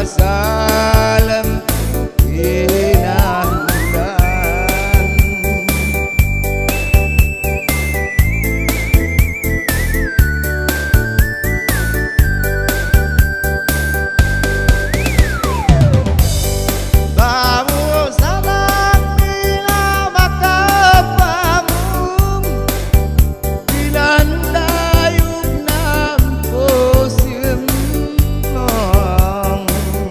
salam pinahudan. Bamu salam bila maka bangun bilan dayung nampus emong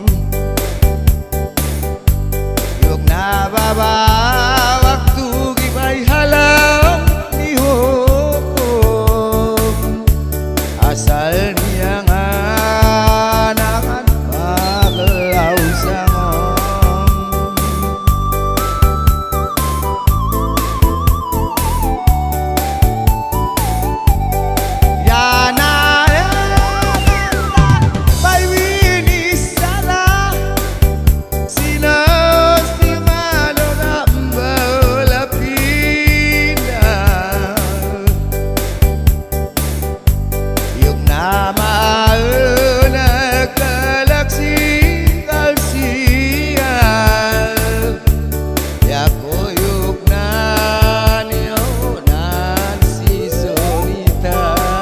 yuk na baba waktu gibay halang nihukum asal niyang anakan paglaw sangong yana bay winisala sinos di malo nambao lapina yung namaan nagkalaksi kalsiyal yako yuk na niyo nan si Solita.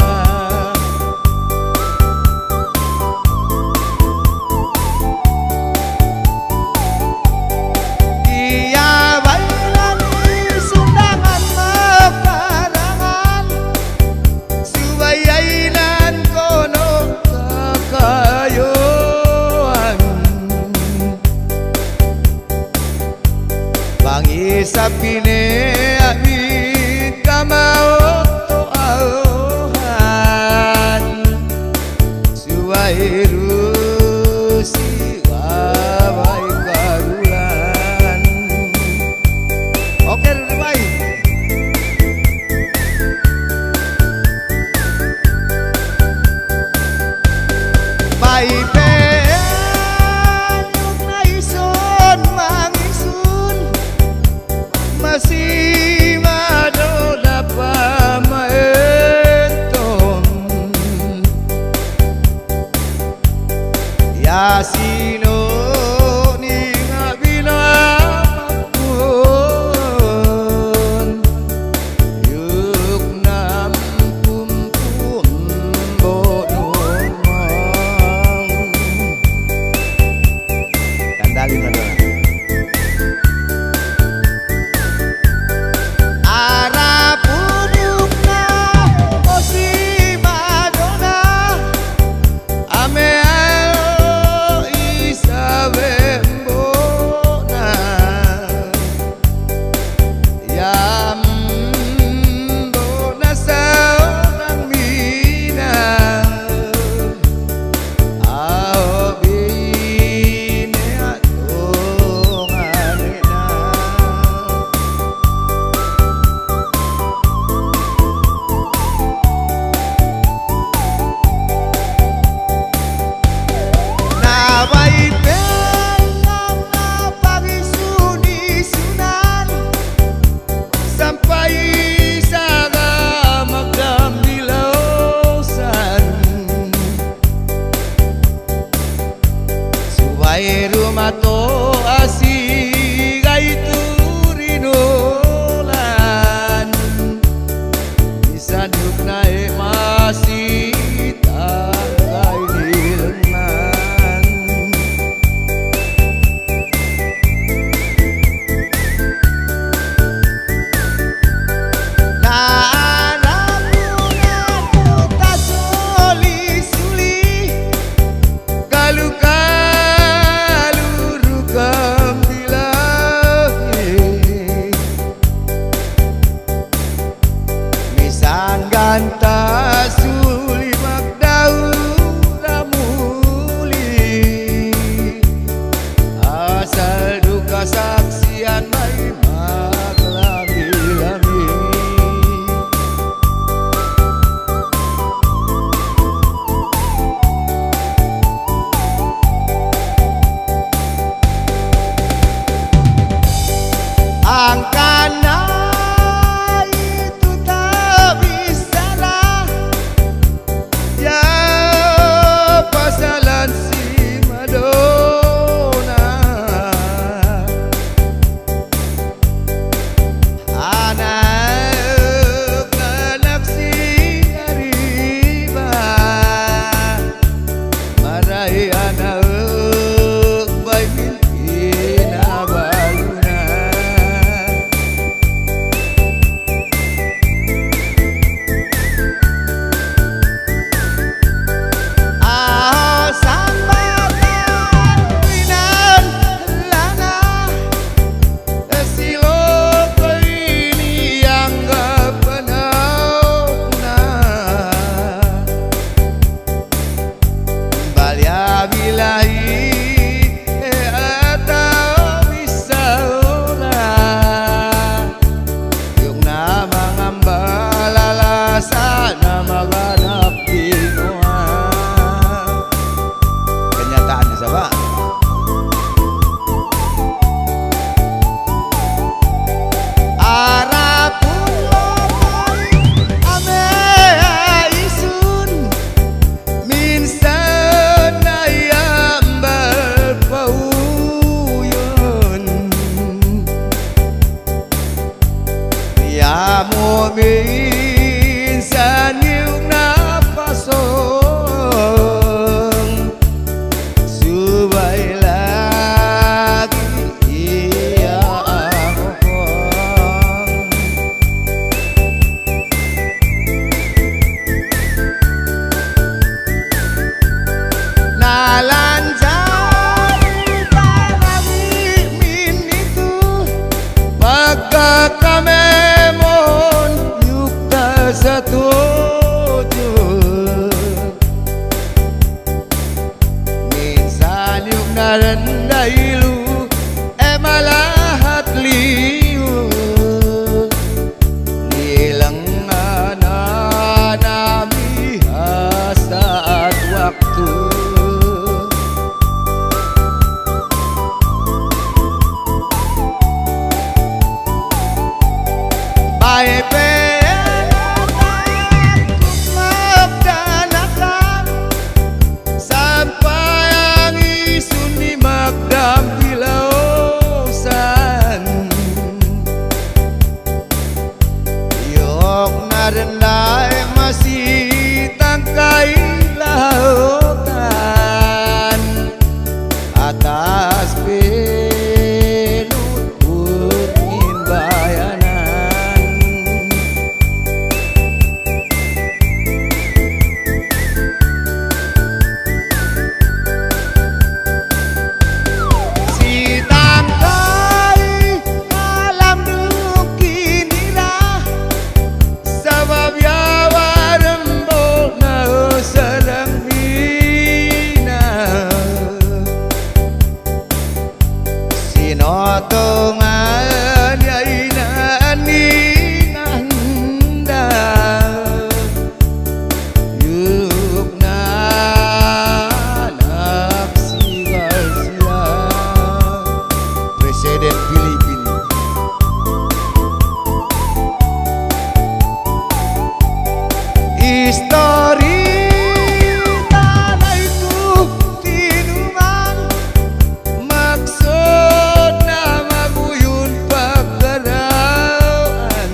Iya bailan sundangan maparangan subayainan kono kakayuan bangisa pine amit kamao toauhan suwairu si wabay karulan. Oke udah baik. Baik penyuk na ison mangisun masih madola pamaentong yasino ni ngabinamakun yuk nampumpum bonumang kandalin na doon. Arapuduk na o si Madonna ameo isabembona yambona seorang mina aobine atonganena Naway pelang na pagisuni-sunan sampai sa magdambilausan suway rumato asigay turinolan bisan yuk na masita kay nilman naanamunan tuta soli-suli kalu-kalu minsan yung napasong subay lagi iya ako nalanjari karamimin itu pagkakamemon yukta sa tujo minsan yung narandailu malahat liu nilang ananami saat waktu baik magdanakan sampai ang isun ni magdam dilausan yok na renday masih tangkai lautan atas pelut putih bayanan si tangkai alam dukinira sabab yawa rembol na sarang mina sinotongan ay naninanda yuk na nagsigal sila Presiden Pilipina Histori tanah itu tinuman maksud na maguyun pagkaraan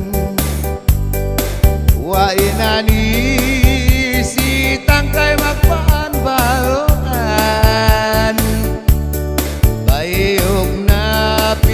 wa inani si tangkay magpaan baoan bayog na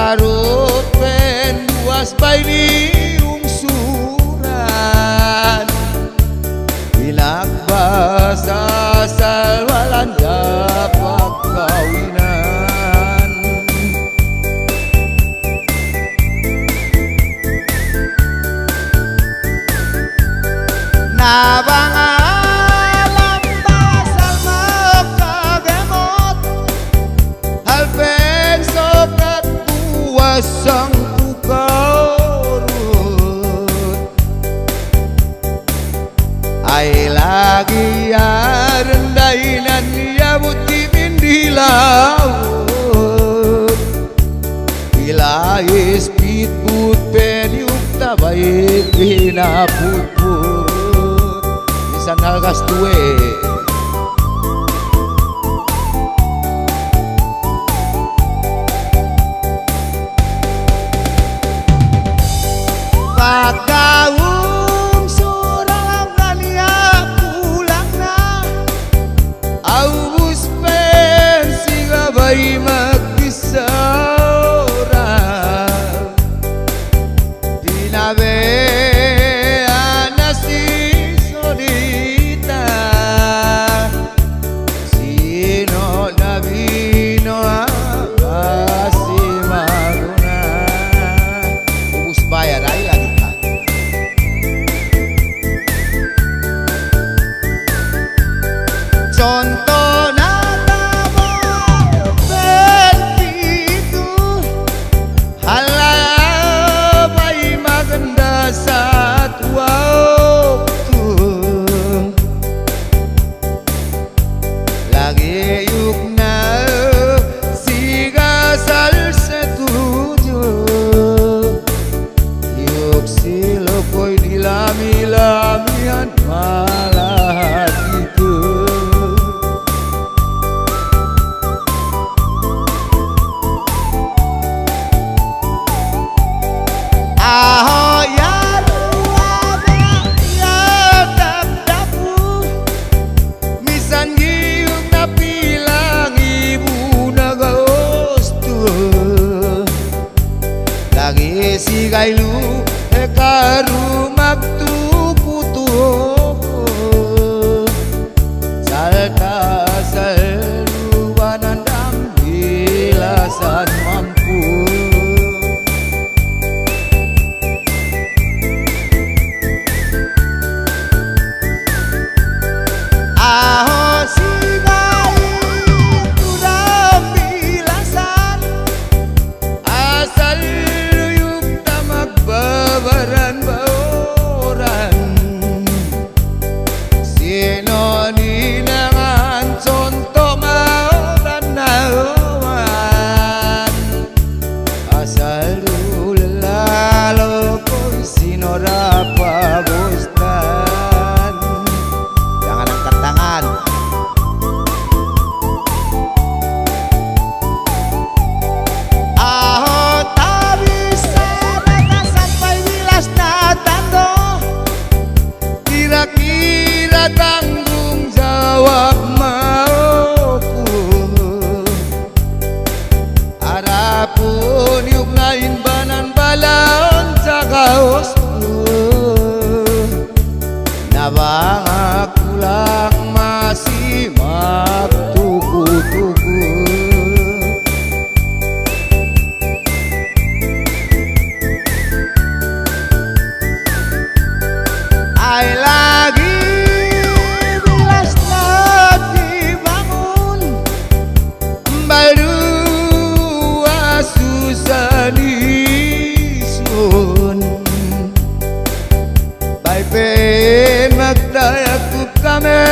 Karut pen buas bayi ungsuran Binagbasa salwalan dapat kawinan Nabang alam basal makagemot Halpen sokat buwasang pukarut Ay lagi ya rendainan ya butimin di laut Bila speed boot penyuk tabaik pinapuput Bisan halgas tuwe Pagkaung surang kania pulang na Aubus pensi gabay magkisara Dinabe si Sonita Sino nabino si maguna Ubus bayar ay lagi ka Contoh natamo Benpitu Halabay maganda sa waktu Lagi yuk na siga sal setuju Yuk silokoy dilami-lamian malah gitu Aho ya ruaga ya dap-dapu Misan giyong napilang ibu nagaostu Lagi si gaylu ekaru magtukutuko Salta saluanan dambilasan mampu Aho sigai tudang bilasan Asal luyuk tamak babaran bauran Sino ninangan contoh mauran nawan Asal lulalo ko'y sino rapa bostan Jangan angkat tangan Aho tak bisa datang sampai wilas natando Kira-kira tanggung jawab mauku Arapun yuk ngain banan balon cagaosku Nabang aku lang masih magtuku-tuku Ay lagi bilas lagi bangun Baru susah disun Bay pen magdayakut kami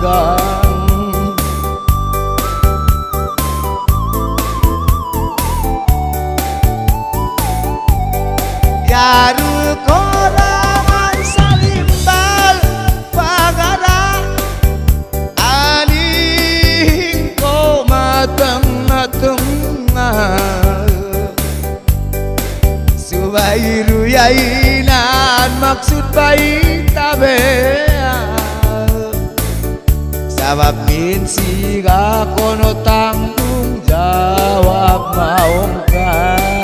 dagang yaru korangan salimbal pagara aning ko mateng-mateng subairu yainan maksud baik tabe sabab min siga kono tanggung jawab maung ka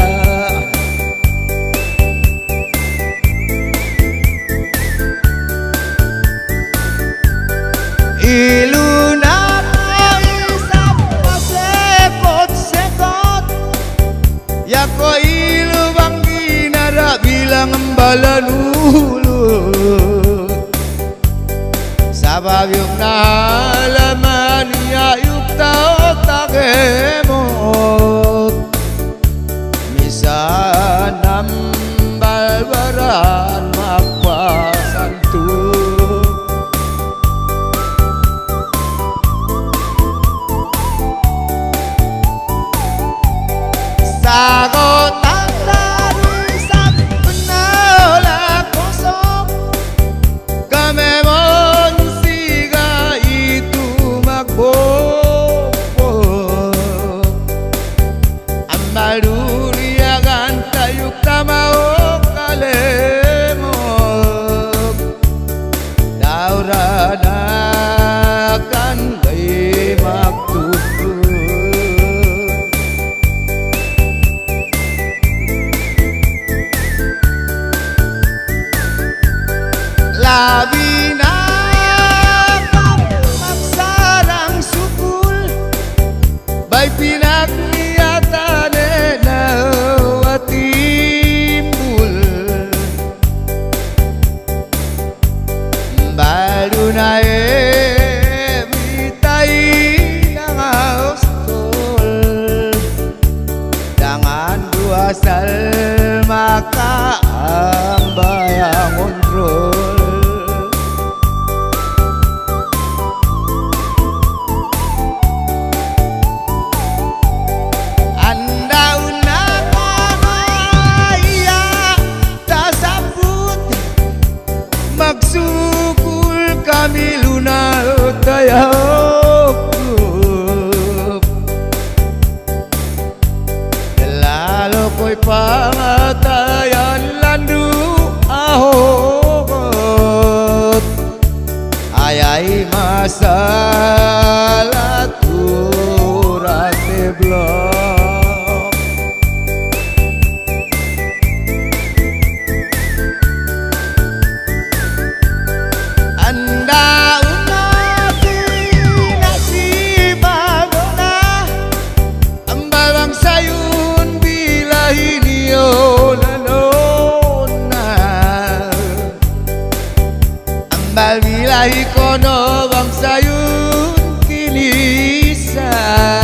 iluna isap sekot-sekot ya ko ilu bangginara bilang embalan ulut sabab yung nalaman ya yuk tao takemot misan nambal baran mapasantu sagot ang darisang penala kosong kamemon siga itu magbobok ambal duriagan tayuk tamao kalemok dauranakan gay magtutu labi na magsarang sukul bay pinagliyatan na watimbul balu na bitay ng austol dangan duasal makaambay ang kontrol magsukul kami lunaw tayo lalo ko'y pangatayan landu ahokot ayay masalah turat teblok bilahi kono bang sayun kinisa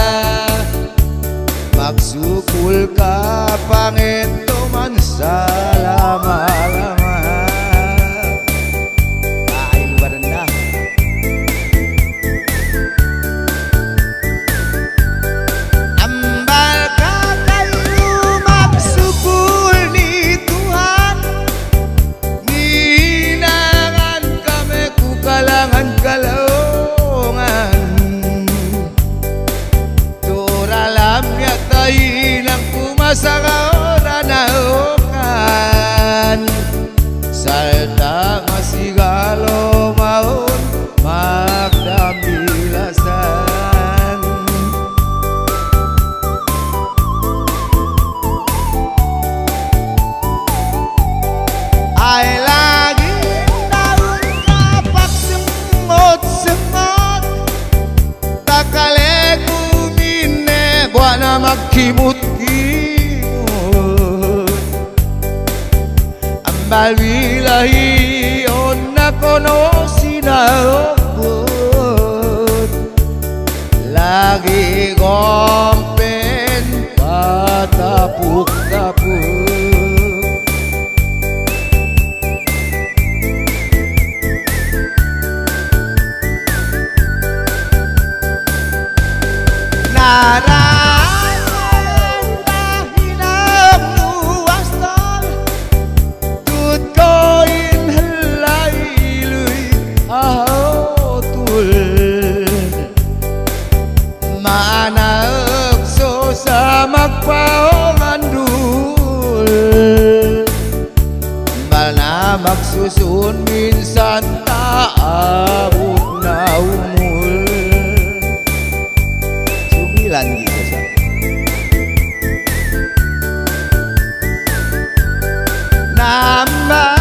magsukul ka pangento man salama-lama ay luar rendah ambal ka kayo magsukul ni Tuhan kalangan kalungan turalam ya tainang kumasagaran naukan salta masigalo maun magdambilasan ay lagi takale kumine buana magkimut-kimut ambal bilahi onna kono sinaobot lagi gompen patapuk-tapuk Magsusun minsan taabot na umul. Sumilan gitu sa nama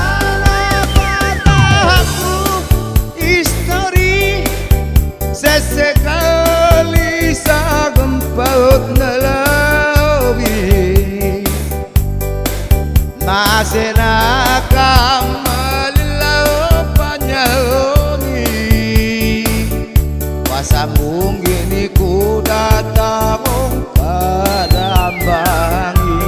aku histori sesekali sa gempot na labi masih nakam sambung gini ku datang kadambangi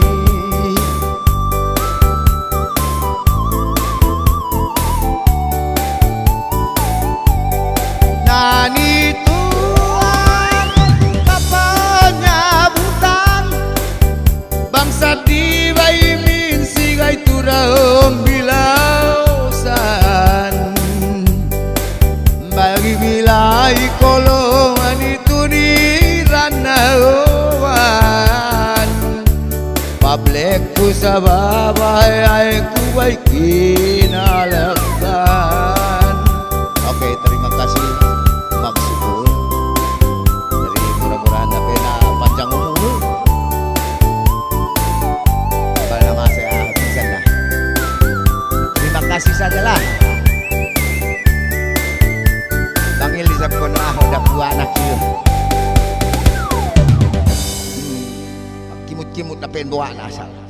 nani tuan kapanya butan bangsa di bayi min sigai turang bilausan bagi bilai kolongan itu di ranawan pablekku sababay ay kubaikin alakkan. Oke, terima kasih Maksudul dari murah-murahan tapi na panjang umur pada nama saya bisa dah. Terima kasih sajalah Bangil sa pernah udah buah anak yun. Kimut-kimut na penbuah na asal.